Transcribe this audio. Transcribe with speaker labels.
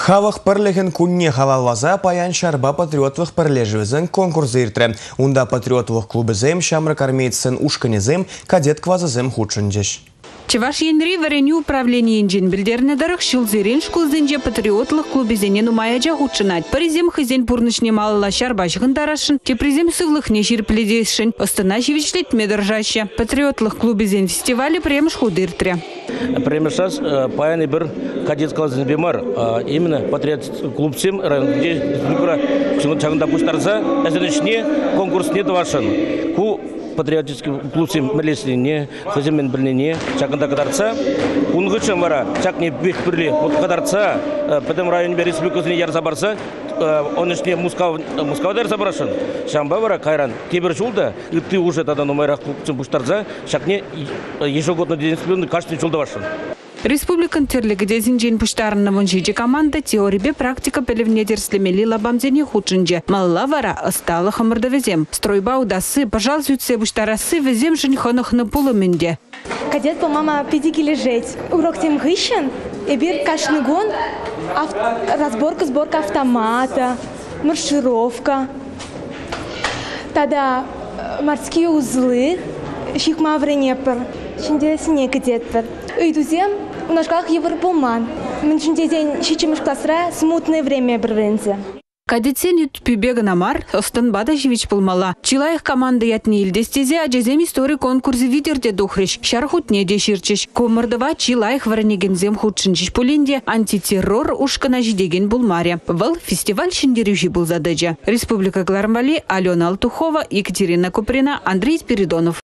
Speaker 1: Хавах пірлеген күнне хавалваза паян шарба патриотлық пірлежівізін конкурсы иртірі. Унда патриотлық клубызем, шамрак армейцін ушканезем, кадет квазызем худшынжеш.
Speaker 2: Чеваш енри варени управление инжин билдерне дарах шилзерен шкулзенже патриотлық клубезенен умаяджа худшынать. Паризем хызен пурнышне малыла шарбашығын дарашын, тепризем сывлық не жирпледесшін, останашевичлет медержаще. Патриотлық клубезен фестивалі премш худыртре.
Speaker 3: Премешас паяны бір кадет классен бемар, именно патриот клубсем, где чагында пуштарса, әзірішне конкурс не давашын. Ку патриотический клубсем мелесіне, хыземен біліне, чагында кадарца, унгычым вара, чак не бек бірле, кадарца, пәдім районы республикасыне ярса барса, он ішне Мускавадар забрашын. Шамба вара кайран. Тебір жолда, и ты уже тогда номерах клубсем пуштарса, чакне ежегодно денеспленный каждый жолда вашын.
Speaker 2: Республикан терлігі зинжен пұштарына мұнжиде команда теорибе практика пелевне дерслемели лабамзене худшынже. Малла вара ысталы хамырды везем. Стройба удасы, пожал зютсе пұштарасы везем жын хонықны пулымынде.
Speaker 4: Кадет по мама педики лежать. Урок тем гыщен, и бир кашный гон, сборка автомата, маршировка. Тогда морские узлы, шихма вренепер, шиндесіне кадетпер. Үйдузем, у нас как Европулман. Мы день щичимыш классра смутное время брынзе.
Speaker 2: Кадетсен пюбега намар, остан бадажевич пулмала. Чилаях команда ятни илдестезе, аджезем истории конкурсы видерде духрыш, шархутне деширчиш. Комардова чилаях варенегензем худшинчиш пулинде, антитеррор ушкана жидеген булмаре. Вал фестиваль шиндерюжи был задача. Республика Глармали, Алена Алтухова, Екатерина Куприна, Андрей Спиридонов.